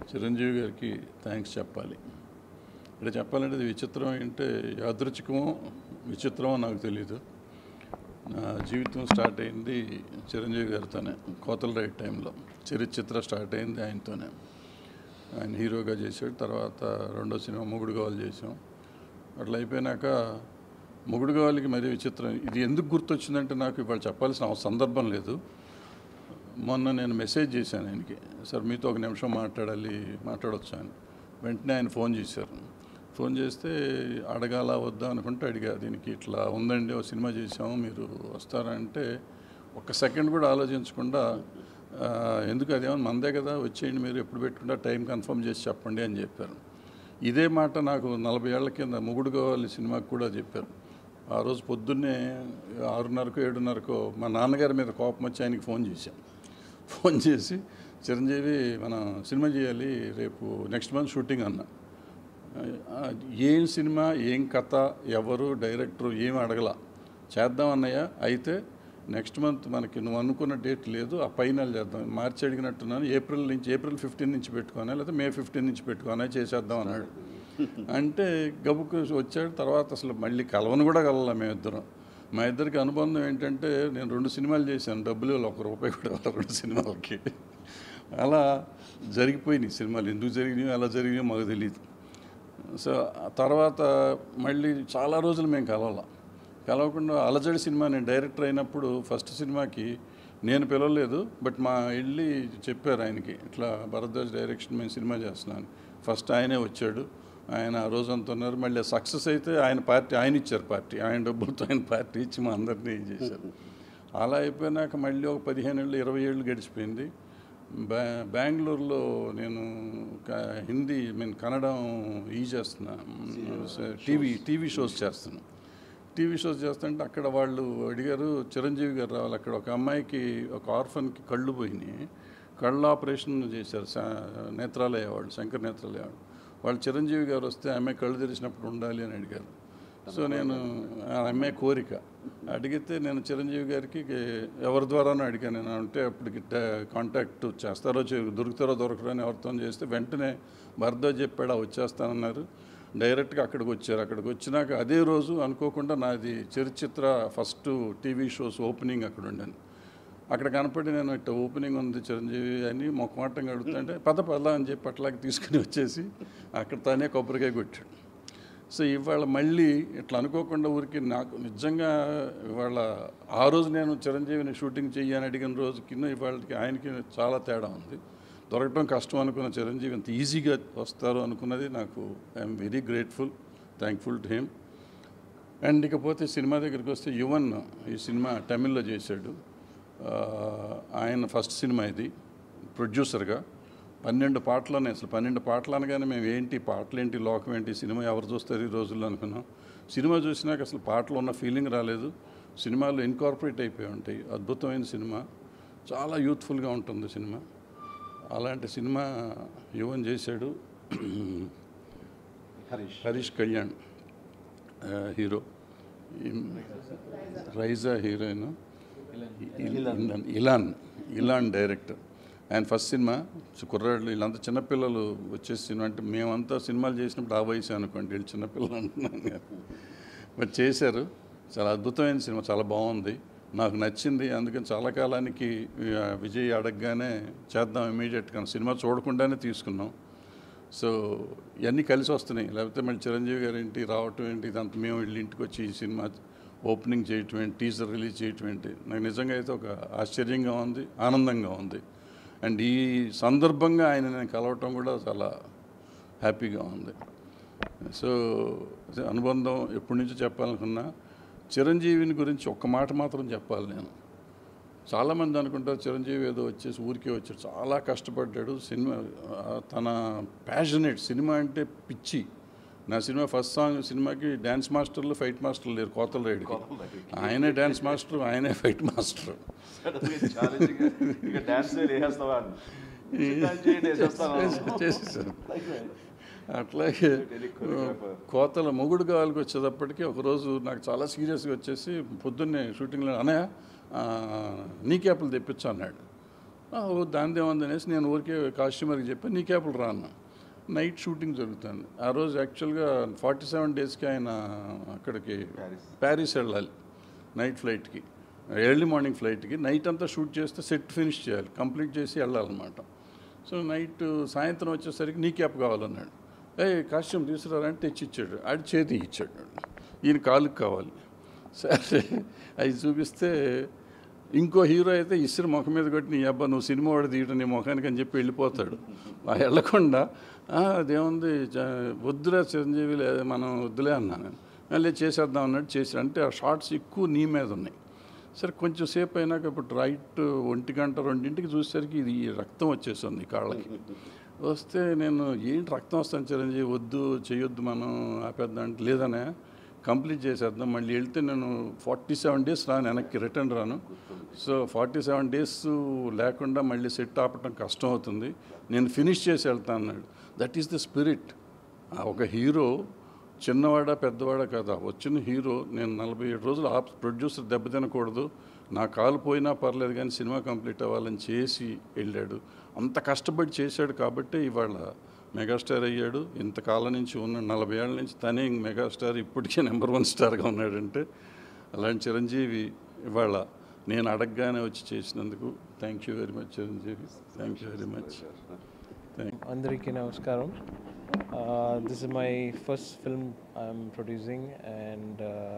చిరంజీవి గారికి థ్యాంక్స్ చెప్పాలి. ఇక్కడ చెప్పాలంటే ఇది విచిత్రం ఏంటంటే యాదృచ్ఛికమో విచిత్రమో నాకు తెలీదు. నా జీవితం స్టార్ట్ అయింది చిరంజీవి గారితోనే. కోతల రైట్ టైంలో చరిత్ర స్టార్ట్ అయింది ఆయనతోనే. ఆయన హీరోగా చేశాడు. తర్వాత రెండో సినిమా మొగుడు కావాలి చేసాం. అట్లా అయిపోయినాక మొగుడు కావాలికి మరీ విచిత్రం. ఇది ఎందుకు గుర్తొచ్చిందంటే నాకు ఇవాళ చెప్పాల్సిన సందర్భం లేదు. మొన్న నేను మెసేజ్ చేశాను ఆయనకి, సార్ మీతో ఒక నిమిషం మాట్లాడొచ్చు అని. వెంటనే ఆయన ఫోన్ చేశారు. ఫోన్ చేస్తే అడగాలా వద్దా అనుకుంటే అడిగా, దీనికి ఇట్లా ఉందండి, ఒక సినిమా చేసాము, మీరు వస్తారా అంటే ఒక్క సెకండ్ కూడా ఆలోచించకుండా ఎందుకు అదేమన్నా మందే కదా, వచ్చేయండి, మీరు ఎప్పుడు పెట్టుకుంటా టైం కన్ఫర్మ్ చేసి చెప్పండి అని చెప్పారు. ఇదే మాట నాకు 40 ఏళ్ల కింద మొగుడు కావాలి సినిమాకి కూడా చెప్పారు. ఆ రోజు పొద్దున్నే 6:30కో 7:30కో మా నాన్నగారి మీద కోపం వచ్చి ఆయనకి ఫోన్ చేశాను. ఫోన్ చేసి చిరంజీవి మనం సినిమా చేయాలి రేపు నెక్స్ట్ మంత్ షూటింగ్ అన్నా. ఏం సినిమా, ఏం కథ, ఎవరు డైరెక్టరు ఏం అడగల, చేద్దాం అన్నయ్య, అయితే నెక్స్ట్ మంత్ మనకి నువ్వు అనుకున్న డేట్ లేదు, ఆ పైన చేద్దాం, మార్చి అడిగినట్టున్నాను, ఏప్రిల్ 15 నుంచి పెట్టుకోనా లేకపోతే మే 15 నుంచి పెట్టుకోనా, చేసేద్దాం అన్నాడు. అంటే గబుకు వచ్చాడు. తర్వాత అసలు మళ్ళీ కలవను కూడా కలవాల మేమిద్దరం. మా ఇద్దరికి అనుబంధం ఏంటంటే నేను 2 సినిమాలు చేశాను, డబ్బులు ₹1 కూడా 2 సినిమాలకి. అలా జరిగిపోయినాయి సినిమాలు. ఎందుకు జరిగినాయో అలా జరిగినాయో మాకు తెలియదు. సో తర్వాత మళ్ళీ చాలా రోజులు మేము కలవకుండా అలజడి సినిమా నేను డైరెక్టర్ అయినప్పుడు ఫస్ట్ సినిమాకి నేను పిలవలేదు, బట్ మా వెళ్ళి చెప్పారు ఆయనకి, ఇట్లా భరద్వాజ్ డైరెక్షన్ మేము సినిమా చేస్తున్నాను. ఫస్ట్ ఆయనే వచ్చాడు. ఆయన ఆ రోజు అంత ఉన్నారు. మళ్ళీ సక్సెస్ అయితే ఆయన ఇచ్చారు పార్టీ, ఆయన డబ్బులతో ఆయన పార్టీ ఇచ్చి మా అందరినీ చేశారు. అలా అయిపోయినాక మళ్ళీ ఒక 15 ఏళ్ళు 20 ఏళ్ళు గడిచిపోయింది. బెంగళూరులో నేను హిందీ కన్నడం చేస్తున్నా, టీవీ షోస్ చేస్తున్నాను. టీవీ షోస్ చేస్తుంటే అక్కడ వాళ్ళు అడిగారు చిరంజీవి గారు రావాలి. అక్కడ ఒక అమ్మాయికి, ఒక ఆర్ఫన్కి కళ్ళు పోయినాయి, కళ్ళ ఆపరేషన్ చేశారు నేత్రాలయ వాళ్ళు, శంకర్ నేత్రాలయ వాళ్ళు చిరంజీవి గారు వస్తే అమ్మాయి కళ్ళు తెరిచినప్పుడు ఉండాలి అని అడిగారు. సో నేను ఆ అమ్మాయి కోరిక అడిగితే నేను చిరంజీవి గారికి ఎవరి ద్వారానో అడిగాను. నేను అంటే అప్పటికి కాంటాక్ట్ చేస్తారో దొరుకుతారో దొరకరో అని ఎవరితో చేస్తే వెంటనే భరద్వాజ్ చెప్పాడు వచ్చేస్తానన్నారు. డైరెక్ట్గా అక్కడికి వచ్చారు. అక్కడికి వచ్చినాక అదే రోజు అనుకోకుండా నాది చరిత్ర ఫస్ట్ టీవీ షోస్ ఓపెనింగ్ అక్కడ ఉండాను. అక్కడ కనపడి నేను ఇట్లా ఓపెనింగ్ ఉంది చిరంజీవి అని మొక్కమాటంగా అడుగుతుంటే పద అని చెప్పి అట్లాగే తీసుకుని వచ్చేసి అక్కడ తానే కొబ్బరికాయ కొట్టాడు. సో ఇవాళ మళ్ళీ ఇట్లా అనుకోకుండా ఊరికి నాకు నిజంగా ఇవాళ ఆ రోజు నేను చిరంజీవిని షూటింగ్ చెయ్యని అడిగిన రోజుకి ఇవాళకి ఆయనకి చాలా తేడా ఉంది. దొరకటం కష్టం అనుకున్న చిరంజీవి ఎంత ఈజీగా వస్తారు అనుకున్నది నాకు I'm very grateful, thankful to him. And ఇకపోతే సినిమా దగ్గరికి వస్తే యువన్ ఈ సినిమా తమిళ్లో చేశాడు. ఆయన ఫస్ట్ సినిమా ఇది ప్రొడ్యూసర్గా. 12 పాటలని, అసలు 12 పాటలు అనగానే మేము ఏంటి పాటలేంటి, లోకం ఏంటి, సినిమా ఎవరు చూస్తారు ఈ రోజుల్లో అనుకున్నాం. సినిమా చూసినాక అసలు పాటలు ఉన్న ఫీలింగ్ రాలేదు. సినిమాలో ఇన్కార్పొరేట్ అయిపోయి ఉంటాయి. అద్భుతమైన సినిమా, చాలా యూత్ఫుల్గా ఉంటుంది సినిమా. అలాంటి సినిమా యువన్ చేశాడు. Harish Kalyan hero, Raiza heroine, Ilan director. ఆయన ఫస్ట్ సినిమా కుర్రాళ్ళు వీళ్ళంతా చిన్నపిల్లలు వచ్చేసి సినిమా అంటే మేమంతా సినిమాలు చేసినప్పుడు ఆ వయసు అనుకోండి, వీళ్ళు చిన్నపిల్లలు అంటున్నాను కదా, బట్ చేశారు. చాలా అద్భుతమైన సినిమా, చాలా బాగుంది, నాకు నచ్చింది. అందుకని చాలా కాలానికి విజయ్ అడగగానే చేద్దాం ఇమీడియట్గా, సినిమా చూడకుండానే తీసుకున్నాం. సో ఇవన్నీ కలిసి వస్తున్నాయి. లేకపోతే మళ్ళీ చిరంజీవి గారు ఏంటి రావటం ఏంటి, ఇదంతా మేము వీళ్ళ ఇంటికి వచ్చి ఈ సినిమా ఓపెనింగ్ చేయటం ఏంటి, టీజర్ రిలీజ్ చేయటం ఏంటి, నాకు నిజంగా అయితే ఒక ఆశ్చర్యంగా ఉంది, ఆనందంగా ఉంది. అండ్ ఈ సందర్భంగా ఆయన నేను కలవటం కూడా చాలా హ్యాపీగా ఉంది. సో అనుబంధం ఎప్పటి నుంచో చెప్పాలనుకున్నా. చిరంజీవిని గురించి ఒక్క మాట మాత్రం చెప్పాలి నేను. చాలామంది అనుకుంటారు చిరంజీవి ఏదో వచ్చేసి ఊరికే వచ్చాడు, చాలా కష్టపడ్డాడు. సినిమా తన ప్యాషనేట్, సినిమా అంటే పిచ్చి. నా సినిమా ఫస్ట్ సాంగ్ సినిమాకి డ్యాన్స్ మాస్టర్లు ఫైట్ మాస్టర్లు లేరు, కోతల రైడ్కి ఆయనే డ్యాన్స్ మాస్టర్, ఆయనే ఫైట్ మాస్టర్. చేసేసారు. అట్లాగే కోతల మొగుడు కావాలికి వచ్చేటప్పటికి ఒకరోజు నాకు చాలా సీరియస్గా వచ్చేసి పొద్దున్నే షూటింగ్లో అన్నయ్య నీ క్యాప్లు తెప్పించు అన్నాడు. దానిదే ఉందనేసి నేను ఊరికే కాస్ట్యూమర్కి చెప్పాను, నీ క్యాపులు రా అన్న. నైట్ షూటింగ్ జరుగుతుంది ఆ రోజు. యాక్చువల్గా 47 డేస్కి ఆయన అక్కడికి ప్యారిస్ వెళ్ళాలి నైట్ ఫ్లైట్కి, ఎర్లీ మార్నింగ్ ఫ్లైట్కి. నైట్ అంతా షూట్ చేస్తే సెట్ ఫినిష్ చేయాలి, కంప్లీట్ చేసి వెళ్ళాలన్నమాట. సో నైట్ సాయంత్రం వచ్చేసరికి నీ క్యాప్ కావాలన్నాడు. కాస్ట్యూమ్ తీసుకురారంటే తెచ్చి ఇచ్చాడు. ఆడి చేతికి ఇచ్చాడు, ఈయన కాలుకి కావాలి. సరే అవి చూపిస్తే ఇంకో హీరో అయితే ఇసురు ముఖం మీద కొట్టి, నీ అబ్బా నువ్వు సినిమా వాడు తీయటం నీ ముఖానికి అని చెప్పి వెళ్ళిపోతాడు. వెళ్ళకుండా అదేముంది వద్దులే చిరంజీవి, లేదా మనం వద్దులే అన్నాను. మళ్ళీ చేసేద్దాం అన్నట్టు చేసి, అంటే ఆ షార్ట్స్ ఎక్కువ నీ మీద ఉన్నాయి. సరే కొంచెం సేపు అయినాక ఇప్పుడు రైట్ 1 గంట 2ంటికి చూసేసరికి ఇది రక్తం వచ్చేస్తుంది కాళ్ళకి. వస్తే నేను ఏంటి రక్తం వస్తాను చిరంజీవి, వద్దు చేయొద్దు మనం ఆపేద్దాం అంటే, లేదనే కంప్లీట్ చేసేద్దాం. మళ్ళీ వెళ్తే నేను 47 డేస్ రాను, వెనక్కి రిటర్న్ రాను. సో 47 డేస్ లేకుండా మళ్ళీ సెట్ ఆపటం కష్టం అవుతుంది, నేను ఫినిష్ చేసి వెళ్తాను అన్నాడు. That is the spirit. ఒక హీరో చిన్నవాడా పెద్దవాడా కదా, వచ్చిన హీరో నేను 47 రోజులు ప్రొడ్యూసర్ దెబ్బతినకూడదు, నా కాలు పోయినా పర్లేదు కానీ సినిమా కంప్లీట్ అవ్వాలని చేసి వెళ్ళాడు. అంత కష్టపడి చేశాడు కాబట్టి ఇవాళ మెగాస్టార్ అయ్యాడు. ఇంతకాలం నుంచి ఉన్న 40 ఏళ్ళ నుంచి తనే మెగాస్టార్, ఇప్పటికే నెంబర్ 1 స్టార్గా ఉన్నాడంటే, అలాంటి చిరంజీవి ఇవాళ నేను అడగగానే వచ్చి చేసినందుకు thank you very much Chiranjeevi, thank you very much. అందరికీ నమస్కారం. This is my first film I'm producing, and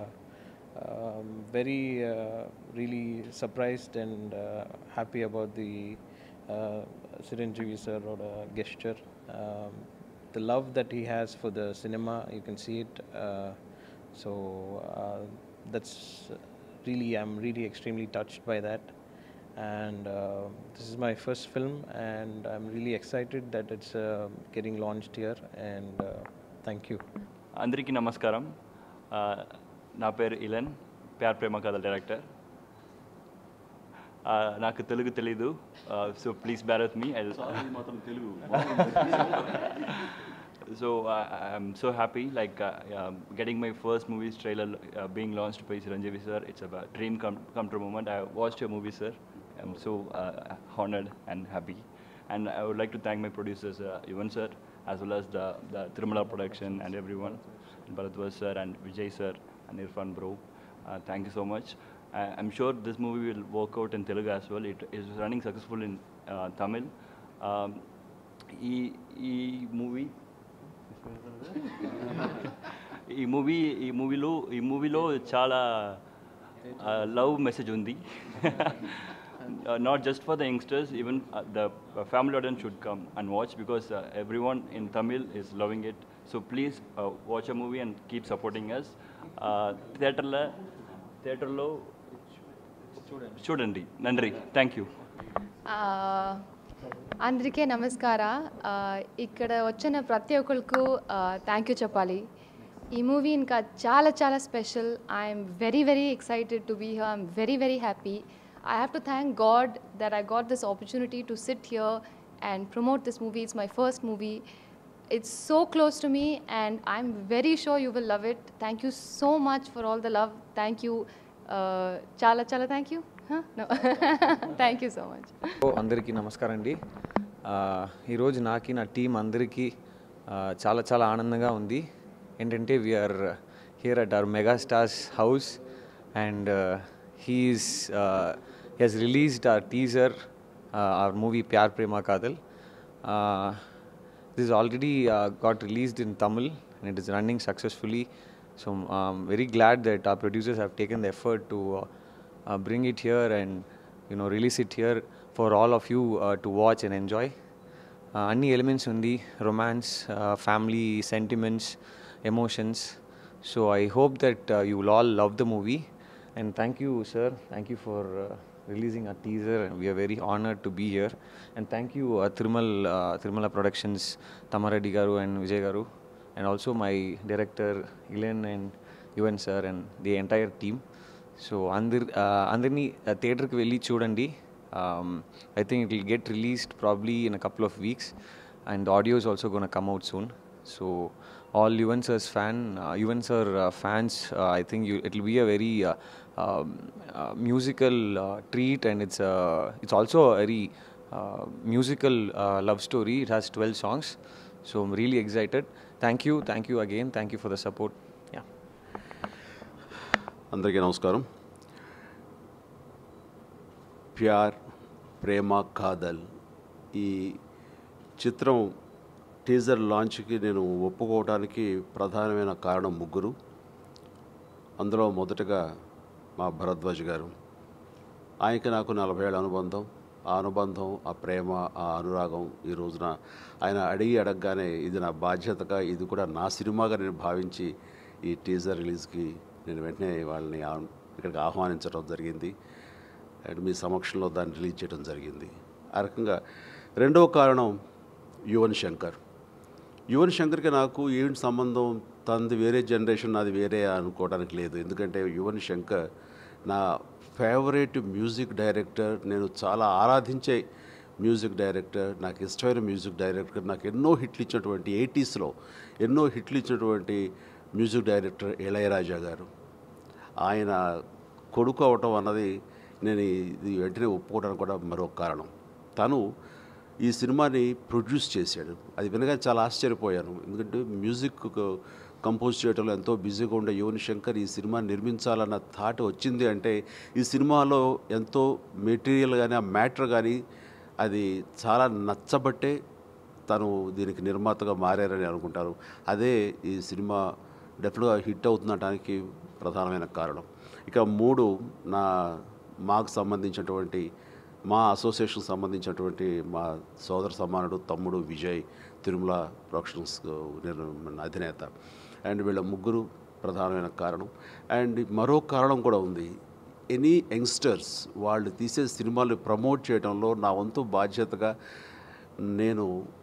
I'm very really surprised and happy about the Chiranjeevi sir or the gesture. The love that he has for the cinema, you can see it. So that's really, I'm really extremely touched by that. And this is my first film, and I'm really excited that it's getting launched here. And thank you. అందరికీ నమస్కారం. నా పేరు Elon, ప్యార్ ప్రేమ కథ director. నాకు తెలుగు తెలీదు, so please bear with me. So I'm so happy, like getting my first movie's trailer being launched by Chiranjeevi sir. It's a dream come true moment. I watched your movie, sir. I'm so honored and happy. And I would like to thank my producers, Yuvan sir, as well as the Tirumala production and everyone, Bharadwaj sir and Vijay sir and Irfan bro. Thank you so much. I'm sure this movie will work out in Telugu as well. It is running successful in Tamil. ఈ మూవీలో చాలా love message ఉంది. Not just for the youngsters, even the family audience should come and watch, because everyone in Tamil is loving it. So please watch a movie and keep supporting us. థియేటర్లో చూడండి. నంద్రి, thank you. అందరికీ నమస్కార. ఇక్కడ వచ్చిన ప్రతి ఒక్కరికి thank you చెప్పాలి. ఈ మూవీ ఇంకా చాలా చాలా special. I'm very very excited to be here. I'm very very happy. I have to thank God that I got this opportunity to sit here and promote this movie. It's my first movie. It's so close to me, and I'm very sure you will love it. Thank you so much for all the love. Thank you. Chala chala thank you. Huh? No. Thank you so much. అందరికీ నమస్కారం అండి. ఈరోజు నాకు నా team అందరికీ చాలా చాలా ఆనందంగా ఉంది. ఏంటంటే we are here at our megastar's house, and he has released our teaser, our movie Pyar Prema Kadal. This is already got released in Tamil, and it is running successfully. So I'm very glad that our producers have taken the effort to bring it here and release it here for all of you to watch and enjoy. Anni elements undi, romance, family sentiments, emotions. So I hope that you will all love the movie. And thank you, sir. Thank you for releasing a teaser. We are very honored to be here. And thank you, Tirumala Productions, Tamareddy Garu and Vijay Garu, and also my director Ilan and Yuvan sir and the entire team. So andarni theater ki velli chudandi. I think it will get released probably in a couple of weeks, and the audio is also going to come out soon. So all Yuvan sir's fans, I think it will be a very musical treat, and it's also a very musical love story. It has 12 songs, so I'm really excited. Thank you again. Thank you for the support. Yeah. అందరికీ నమస్కారం. ప్యార్ ప్రేమ కాదల్ ఈ చిత్రం teaser లాంచ్కి నేను ఒప్పుకోవడానికి ప్రధానమైన కారణం ముగ్గురు. అందులో మొదటగా మా భరద్వాజ్ గారు. ఆయనకి నాకు 40 ఏళ్ళ అనుబంధం. ఆ అనుబంధం, ఆ ప్రేమ, ఆ అనురాగం ఈ రోజున ఆయన అడగగానే ఇది నా బాధ్యతగా, ఇది కూడా నా సినిమాగా నేను భావించి ఈ టీజర్ రిలీజ్కి నేను వెంటనే వాళ్ళని ఇక్కడికి ఆహ్వానించడం జరిగింది. అండ్ మీ సమక్షంలో దాన్ని రిలీజ్ చేయడం జరిగింది. ఆ రకంగా రెండవ కారణం యువన్ శంకర్కి నాకు ఏంటి సంబంధం, తనది వేరే జనరేషన్, నాది వేరే అనుకోవడానికి లేదు. ఎందుకంటే యువన్ శంకర్ నా ఫేవరెట్ మ్యూజిక్ డైరెక్టర్, నేను చాలా ఆరాధించే మ్యూజిక్ డైరెక్టర్, నాకు ఇష్టమైన మ్యూజిక్ డైరెక్టర్, నాకు ఎన్నో హిట్లు ఇచ్చినటువంటి 80sలో ఎన్నో హిట్లు ఇచ్చినటువంటి మ్యూజిక్ డైరెక్టర్ ఇళయరాజా గారు. ఆయన కొడుకు అవటం అన్నది నేను ఇది వెంటనే ఒప్పుకోవడానికి కూడా మరొక కారణం. తను ఈ సినిమాని ప్రొడ్యూస్ చేశాడు. అది వినగానే చాలా ఆశ్చర్యపోయాను. ఎందుకంటే మ్యూజిక్ కంపోజ్ చేయడంలో ఎంతో బిజీగా ఉండే యువన్ శంకర్ ఈ సినిమా నిర్మించాలన్న థాట్ వచ్చింది అంటే ఈ సినిమాలో ఎంతో మెటీరియల్ కానీ, ఆ మ్యాటర్ కానీ అది చాలా నచ్చబట్టే తను దీనికి నిర్మాతగా మారారని అనుకుంటారు. అదే ఈ సినిమా డెఫినెట్గా హిట్ అవుతుందనడానికి ప్రధానమైన కారణం. ఇక 3 మాకు సంబంధించినటువంటి, మా అసోసియేషన్కి సంబంధించినటువంటి మా సోదర సమానుడు తమ్ముడు విజయ్, తిరుమల ప్రొడక్షన్స్ అధినేత. అండ్ వీళ్ళ ముగ్గురు ప్రధానమైన కారణం. అండ్ మరో కారణం కూడా ఉంది. ఎనీ యంగ్స్టర్స్ వాళ్ళు తీసే సినిమాలు ప్రమోట్ చేయడంలో నా వంతు బాధ్యతగా నేను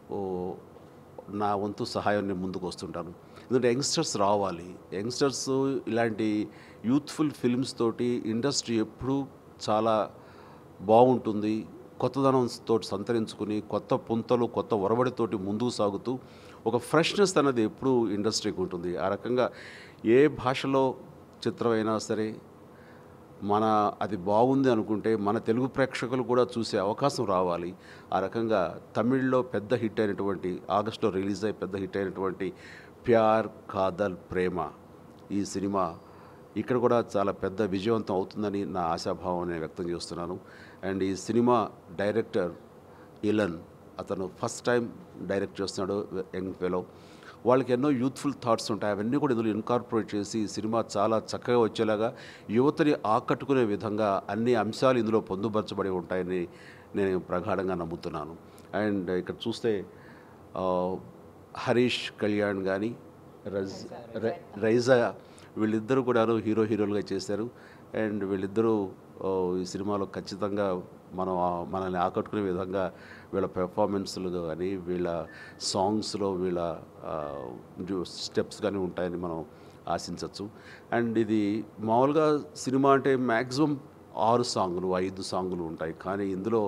నా వంతు సహాయాన్ని ముందుకు వస్తుంటాను. ఎందుకంటే యంగ్స్టర్స్ రావాలి. యంగ్స్టర్స్ ఇలాంటి యూత్ఫుల్ ఫిల్మ్స్ తోటి ఇండస్ట్రీ ఎప్పుడూ చాలా బాగుంటుంది. కొత్తదనంతో సంతరించుకుని కొత్త పుంతలు, కొత్త ఒరవడితోటి ముందుకు సాగుతూ ఒక ఫ్రెష్నెస్ అనేది ఎప్పుడూ ఇండస్ట్రీకి ఉంటుంది. ఆ రకంగా ఏ భాషలో చిత్రమైనా సరే అది బాగుంది అనుకుంటే మన తెలుగు ప్రేక్షకులు కూడా చూసే అవకాశం రావాలి. ఆ రకంగా తమిళ్లో పెద్ద హిట్ అయినటువంటి, ఆగస్టులో రిలీజ్ అయ్యి పెద్ద హిట్ అయినటువంటి ప్యార్ కాదల్ ప్రేమ ఈ సినిమా ఇక్కడ కూడా చాలా పెద్ద విజయవంతం అవుతుందని నా ఆశాభావం నేను వ్యక్తం చేస్తున్నాను. అండ్ ఈ సినిమా డైరెక్టర్ ఇలన్, అతను ఫస్ట్ టైం డైరెక్ట్ చేస్తున్నాడు, యంగ్ ఫెలో. వాళ్ళకి ఎన్నో యూత్ఫుల్ థాట్స్ ఉంటాయి. అవన్నీ కూడా ఇందులో ఇన్కార్పొరేట్ చేసి ఈ సినిమా చాలా చక్కగా వచ్చేలాగా, యువతని ఆకట్టుకునే విధంగా అన్ని అంశాలు ఇందులో పొందుపరచబడి ఉంటాయని నేను ప్రగాఢంగా నమ్ముతున్నాను. అండ్ ఇక్కడ చూస్తే హరీష్ కళ్యాణ్ కానీ, రైజా వీళ్ళిద్దరూ కూడా హీరోలుగా చేశారు. అండ్ వీళ్ళిద్దరూ ఈ సినిమాలో ఖచ్చితంగా మనల్ని ఆకట్టుకునే విధంగా వీళ్ళ పెర్ఫార్మెన్స్లు కానీ, వీళ్ళ సాంగ్స్లో వీళ్ళ స్టెప్స్ కానీ ఉంటాయని మనం ఆశించవచ్చు. అండ్ ఇది మామూలుగా సినిమా అంటే మ్యాక్సిమం 6 సాంగులు 5 సాంగులు ఉంటాయి. కానీ ఇందులో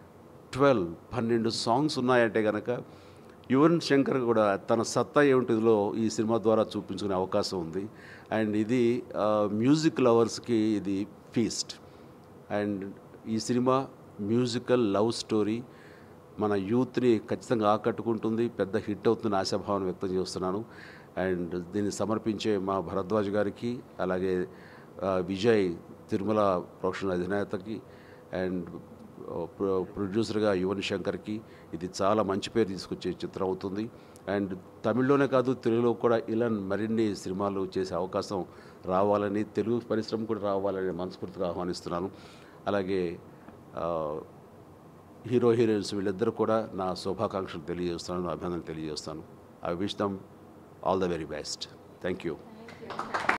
12 సాంగ్స్ ఉన్నాయంటే కనుక యువన్ శంకర్ కూడా తన సత్తా ఏమిటిలో ఈ సినిమా ద్వారా చూపించుకునే అవకాశం ఉంది. అండ్ ఇది మ్యూజిక్ లవర్స్కి ఇది ఫీస్ట్. అండ్ ఈ సినిమా మ్యూజికల్ లవ్ స్టోరీ మన యూత్ని ఖచ్చితంగా ఆకట్టుకుంటుంది, పెద్ద హిట్ అవుతుందని ఆశాభావం వ్యక్తం చేస్తున్నాను. అండ్ దీన్ని సమర్పించే మా భరద్వాజ్ గారికి, అలాగే విజయ్ తిరుమల ప్రొడక్షన్ అధినేతకి, అండ్ ప్రొడ్యూసర్గా యువన్ శంకర్కి ఇది చాలా మంచి పేరు తీసుకొచ్చే చిత్రం అవుతుంది. అండ్ తమిళ్లోనే కాదు, తెలుగులో కూడా ఇలాన్ మరిన్ని సినిమాలు చేసే అవకాశం రావాలని, తెలుగు పరిశ్రమ కూడా రావాలని మనస్ఫూర్తిగా ఆహ్వానిస్తున్నాను. అలాగే హీరోయిన్స్ వీళ్ళిద్దరూ కూడా నా శుభాకాంక్షలు తెలియజేస్తున్నాను, అభినందనలు తెలియజేస్తాను. I wish them all the very best. Thank you.